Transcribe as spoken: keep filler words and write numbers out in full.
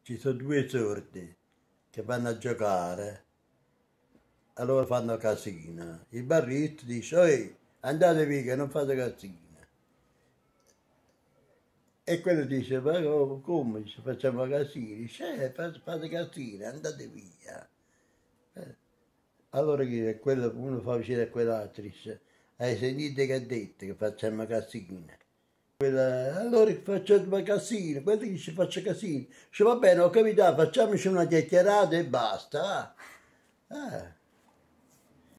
ci sono due sordi che vanno a giocare, allora fanno casino. Il barista dice, oi, andate via che non fate casino. E quello dice, ma come se facciamo casino? Dice, eh, fate, fate casino, andate via. Eh, Allora che quello, uno fa uscire quell'altro, dice, hai sentito che ha detto che facciamo casino? Quella, allora facciamo casino, quello dice faccio casino. Dice, va bene, ho capito, facciamoci una chiacchierata e basta. Ah. Ah.